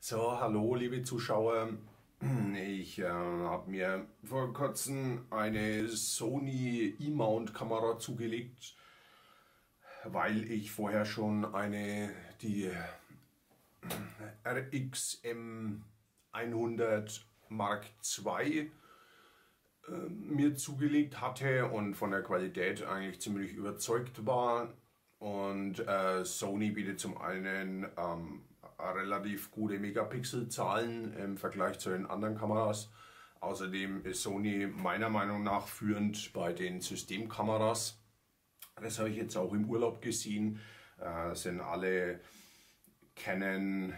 So, hallo liebe Zuschauer. Ich habe mir vor kurzem eine Sony E-Mount-Kamera zugelegt, weil ich vorher schon die RXM 100 Mark II mir zugelegt hatte und von der Qualität eigentlich ziemlich überzeugt war. Und Sony bietet zum einen relativ gute Megapixelzahlen im Vergleich zu den anderen Kameras. Außerdem ist Sony meiner Meinung nach führend bei den Systemkameras. Das habe ich jetzt auch im Urlaub gesehen. Sind alle Canon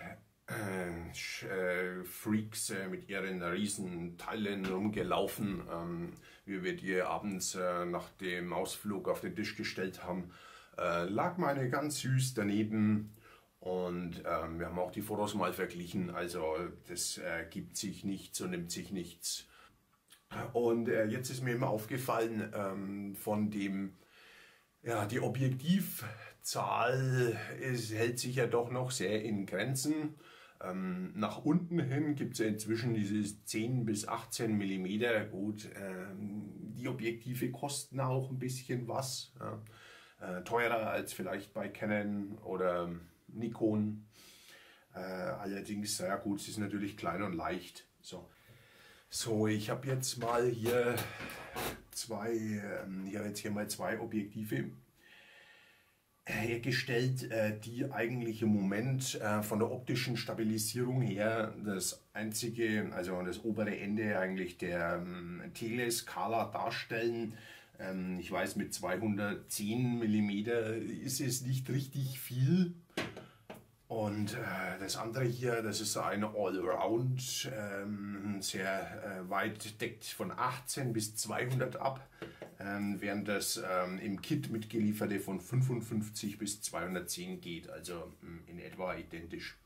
Freaks mit ihren riesen Teilen rumgelaufen, wie wir die abends nach dem Ausflug auf den Tisch gestellt haben. Lag meine ganz süß daneben und wir haben auch die Fotos mal verglichen, also das gibt sich nichts und nimmt sich nichts. Und jetzt ist mir immer aufgefallen, die Objektivzahl hält sich ja doch noch sehr in Grenzen. Nach unten hin gibt es ja inzwischen dieses 10 bis 18 mm. Gut, die Objektive kosten auch ein bisschen was. Ja. Teurer als vielleicht bei Canon oder Nikon. Allerdings, ja gut, sie ist natürlich klein und leicht. So, ich habe jetzt mal hier zwei Objektive hergestellt, die eigentlich im Moment von der optischen Stabilisierung her das einzige, also das obere Ende eigentlich der Teleskala darstellen. Ich weiß, mit 210 mm ist es nicht richtig viel. Und das andere hier, das ist ein Allround, sehr weit, deckt von 18 bis 200 ab, während das im Kit mitgelieferte von 55 bis 210 geht, also in etwa identisch.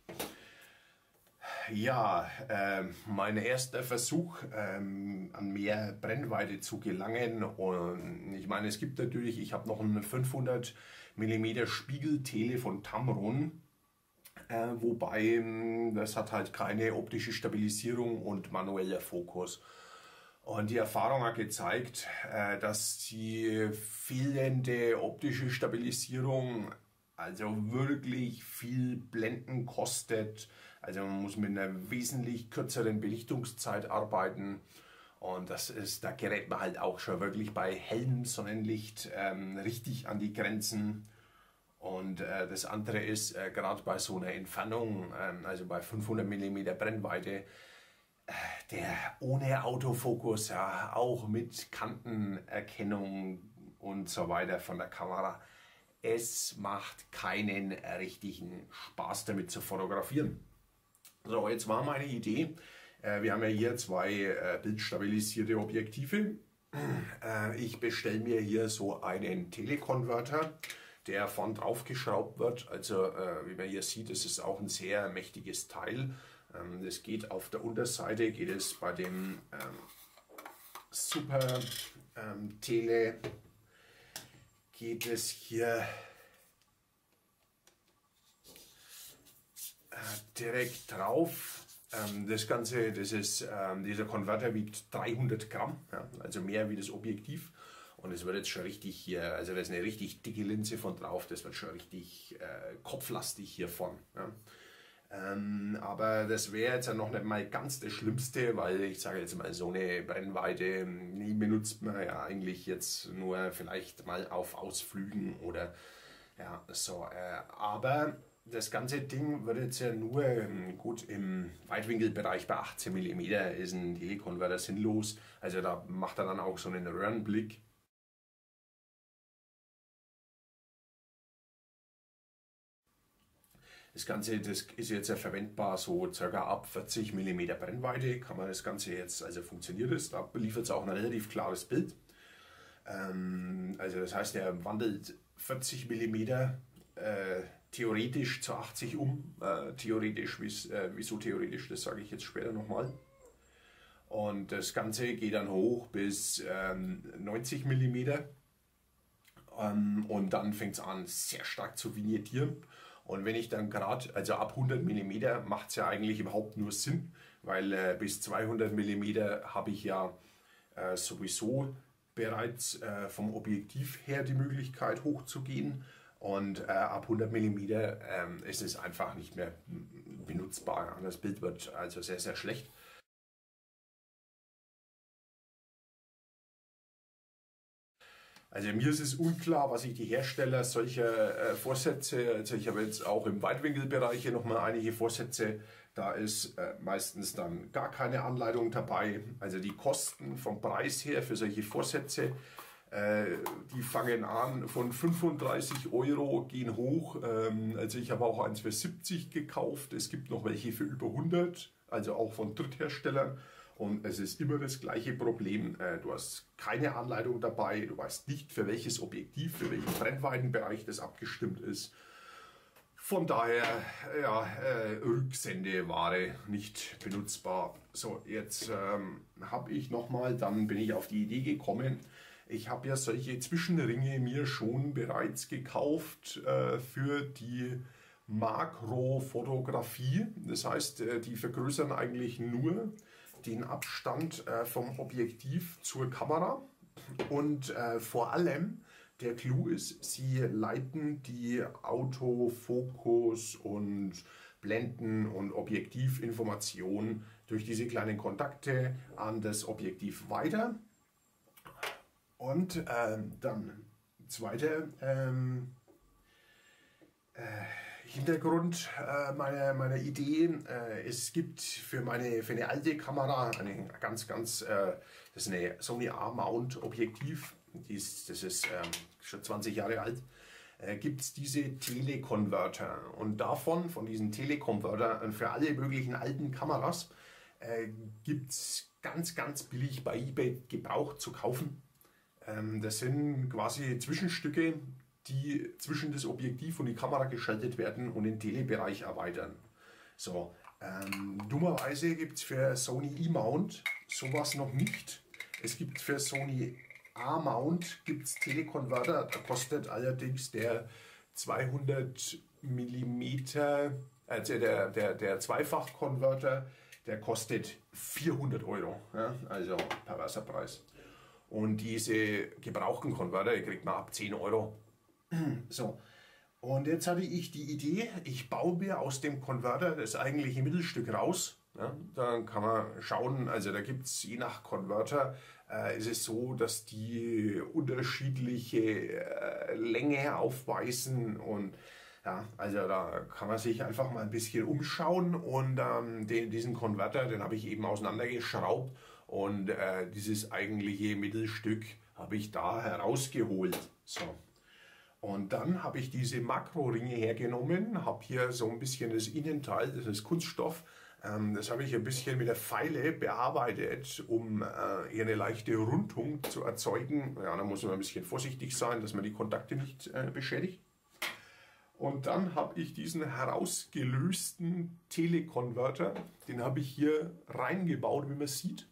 Ja, mein erster Versuch, an mehr Brennweite zu gelangen. Und ich meine, es gibt natürlich, ich habe noch ein 500 mm Spiegeltele von Tamron. Wobei das hat halt keine optische Stabilisierung und manueller Fokus. Und die Erfahrung hat gezeigt, dass die fehlende optische Stabilisierung also wirklich viel Blenden kostet. Also man muss mit einer wesentlich kürzeren Belichtungszeit arbeiten. Und da gerät man halt auch schon wirklich bei hellem Sonnenlicht richtig an die Grenzen. Und das andere ist, gerade bei so einer Entfernung, also bei 500 mm Brennweite, der ohne Autofokus, ja, auch mit Kantenerkennung und so weiter von der Kamera, es macht keinen richtigen Spaß damit zu fotografieren. So, jetzt war meine Idee, wir haben ja hier zwei bildstabilisierte Objektive. Ich bestelle mir hier so einen Telekonverter, der vorn drauf geschraubt wird. Also wie man hier sieht, es ist auch ein sehr mächtiges Teil. Das geht auf der Unterseite, geht es bei dem Super Tele, geht es hier direkt drauf. Dieser Konverter wiegt 300 Gramm, ja, also mehr wie das Objektiv. Und es wird jetzt schon richtig hier, also da ist eine richtig dicke Linse von drauf, das wird schon richtig kopflastig hiervon. Ja. Aber das wäre jetzt ja noch nicht mal ganz das Schlimmste, weil ich sage jetzt mal, so eine Brennweite, die benutzt man ja eigentlich jetzt nur vielleicht mal auf Ausflügen oder ja, so. Aber das ganze Ding wird jetzt ja nur, gut, im Weitwinkelbereich bei 18 mm ist ein Telekonverter sinnlos. Also da macht er dann auch so einen Röhrenblick. Das Ganze, das ist jetzt ja verwendbar, so circa ab 40 mm Brennweite kann man das Ganze jetzt, also funktioniert es, da liefert es auch ein relativ klares Bild. Also das heißt, er wandelt 40 mm theoretisch zu 80 um, theoretisch, wieso theoretisch, das sage ich jetzt später nochmal. Und das Ganze geht dann hoch bis 90 mm. Und dann fängt es an, sehr stark zu vignettieren. Und wenn ich dann gerade, also ab 100 mm macht es ja eigentlich überhaupt nur Sinn, weil bis 200 mm habe ich ja sowieso bereits vom Objektiv her die Möglichkeit hochzugehen. Und ab 100 mm ist es einfach nicht mehr benutzbar. Das Bild wird also sehr, sehr schlecht. Also mir ist es unklar, was sich die Hersteller solcher Vorsätze, also ich habe jetzt auch im Weitwinkelbereich hier nochmal einige Vorsätze, da ist meistens dann gar keine Anleitung dabei. Also die Kosten vom Preis her für solche Vorsätze, die fangen an von 35 Euro, gehen hoch. Also ich habe auch eins für 70 gekauft, es gibt noch welche für über 100, also auch von Drittherstellern. Und es ist immer das gleiche Problem. Du hast keine Anleitung dabei, du weißt nicht, für welches Objektiv, für welchen Brennweitenbereich das abgestimmt ist. Von daher, ja, Rücksendeware nicht benutzbar. So, jetzt habe ich nochmal, dann bin ich auf die Idee gekommen. Ich habe ja solche Zwischenringe mir schon bereits gekauft für die Makrofotografie. Das heißt, die vergrößern eigentlich nur den Abstand vom Objektiv zur Kamera und vor allem der Clou ist, sie leiten die Autofokus und Blenden und Objektivinformationen durch diese kleinen Kontakte an das Objektiv weiter. Und dann zweiter Hintergrund meiner Idee, es gibt für eine alte Kamera, das ist eine Sony A-Mount Objektiv, das ist schon 20 Jahre alt, gibt es diese Telekonverter. Und von diesen Telekonvertern für alle möglichen alten Kameras, gibt es ganz billig bei eBay gebraucht zu kaufen. Das sind quasi Zwischenstücke, die zwischen das Objektiv und die Kamera geschaltet werden und den Telebereich erweitern. So, dummerweise gibt es für Sony E-Mount sowas noch nicht. Es gibt für Sony A-Mount gibt's Telekonverter, da kostet allerdings der 200 mm, also der Zweifachkonverter, der kostet 400 Euro, ja, also perverser Preis. Und diese gebrauchten Konverter, die kriegt man ab 10 Euro. So, und jetzt hatte ich die Idee, ich baue mir aus dem Konverter das eigentliche Mittelstück raus. Ja, dann kann man schauen, also da gibt es je nach Konverter, ist es so, dass die unterschiedliche Länge aufweisen und ja, also da kann man sich einfach mal ein bisschen umschauen und diesen Konverter, den habe ich eben auseinandergeschraubt und dieses eigentliche Mittelstück habe ich da herausgeholt. So. Und dann habe ich diese Makroringe hergenommen, habe hier so ein bisschen das Innenteil, das ist Kunststoff, das habe ich ein bisschen mit der Feile bearbeitet, um hier eine leichte Rundung zu erzeugen. Ja, da muss man ein bisschen vorsichtig sein, dass man die Kontakte nicht beschädigt. Und dann habe ich diesen herausgelösten Telekonverter, den habe ich hier reingebaut, wie man sieht.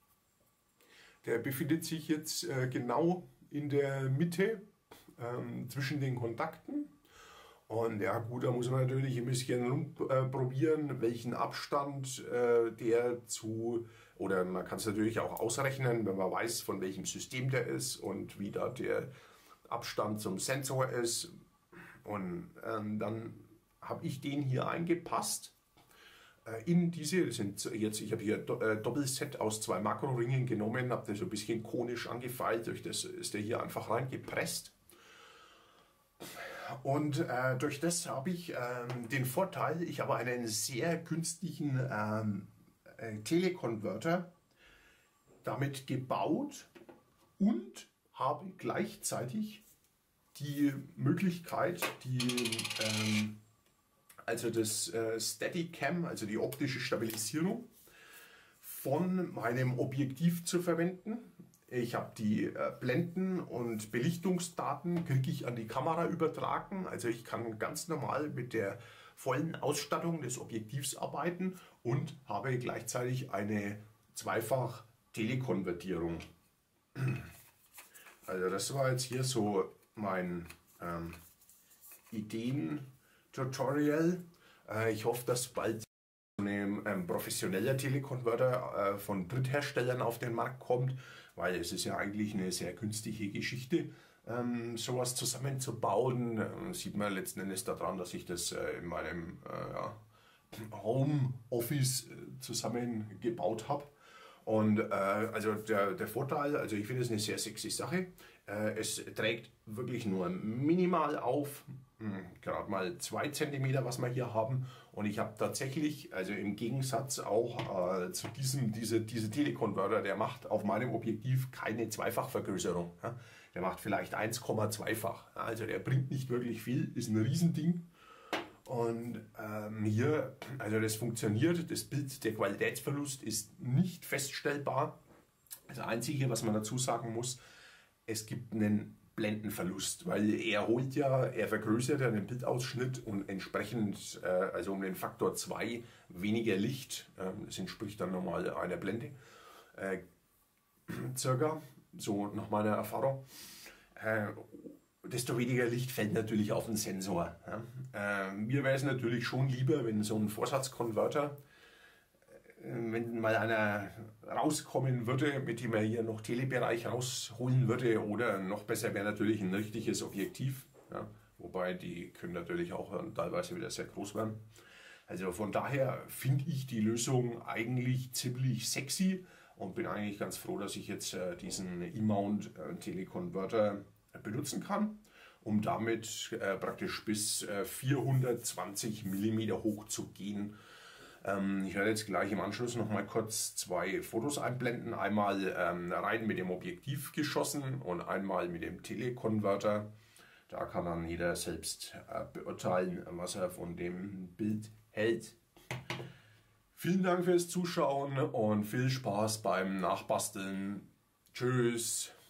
Der befindet sich jetzt genau in der Mitte zwischen den Kontakten. Und ja gut, da muss man natürlich ein bisschen probieren, welchen Abstand der zu, oder man kann es natürlich auch ausrechnen, wenn man weiß, von welchem System der ist und wie da der Abstand zum Sensor ist. Und dann habe ich den hier eingepasst in diese, das sind jetzt, ich habe hier Doppelset aus 2 Makroringen genommen, habe das so ein bisschen konisch angefeilt, durch das ist der hier einfach reingepresst. Und durch das habe ich den Vorteil, ich habe einen sehr günstigen Telekonverter damit gebaut und habe gleichzeitig die Möglichkeit, also das Steadicam, also die optische Stabilisierung von meinem Objektiv zu verwenden. Ich habe die Blenden- und Belichtungsdaten, kriege ich an die Kamera übertragen. Also ich kann ganz normal mit der vollen Ausstattung des Objektivs arbeiten und habe gleichzeitig eine Zweifach-Telekonvertierung. Also das war jetzt hier so mein Ideentool Tutorial. Ich hoffe, dass bald ein professioneller Telekonverter von Drittherstellern auf den Markt kommt, weil es ist ja eigentlich eine sehr günstige Geschichte, sowas zusammenzubauen. Sieht man letzten Endes daran, dass ich das in meinem Home Office zusammengebaut habe. Und also der Vorteil, also ich finde es eine sehr sexy Sache. Es trägt wirklich nur minimal auf, gerade mal 2 cm, was wir hier haben. Und ich habe tatsächlich, also im Gegensatz auch zu diese Telekonverter, der macht auf meinem Objektiv keine Zweifachvergrößerung. Ja? Der macht vielleicht 1,2-fach. Ja? Also der bringt nicht wirklich viel, ist ein Riesending. Und hier, also das funktioniert, das Bild, der Qualitätsverlust ist nicht feststellbar. Das Einzige, was man dazu sagen muss, es gibt einen Blendenverlust, weil er vergrößert ja den Bildausschnitt und entsprechend, also um den Faktor 2 weniger Licht, das entspricht dann nochmal einer Blende, circa, so nach meiner Erfahrung. Desto weniger Licht fällt natürlich auf den Sensor. Ja. Mir wäre es natürlich schon lieber, wenn so ein Vorsatzkonverter, wenn mal einer rauskommen würde, mit dem er hier noch Telebereich rausholen würde, oder noch besser wäre natürlich ein richtiges Objektiv, ja. Wobei die können natürlich auch teilweise wieder sehr groß werden. Also von daher finde ich die Lösung eigentlich ziemlich sexy und bin eigentlich ganz froh, dass ich jetzt diesen E-Mount Telekonverter benutzen kann, um damit praktisch bis 420 mm hoch zu gehen. Ich werde jetzt gleich im Anschluss noch mal kurz 2 Fotos einblenden. Einmal rein mit dem Objektiv geschossen und einmal mit dem Telekonverter. Da kann dann jeder selbst beurteilen, was er von dem Bild hält. Vielen Dank fürs Zuschauen und viel Spaß beim Nachbasteln. Tschüss!